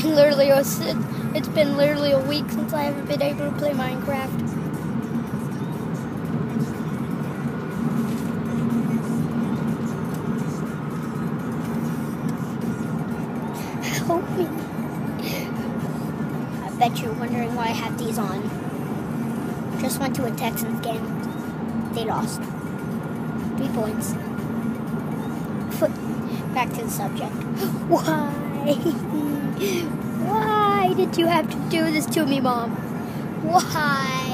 been literally a week since I haven't been able to play Minecraft. Help me. I bet you're wondering why I have these on. Just went to a Texans game. They lost. 3 points. Back to the subject. Why? Why did you have to do this to me, Mom? Why?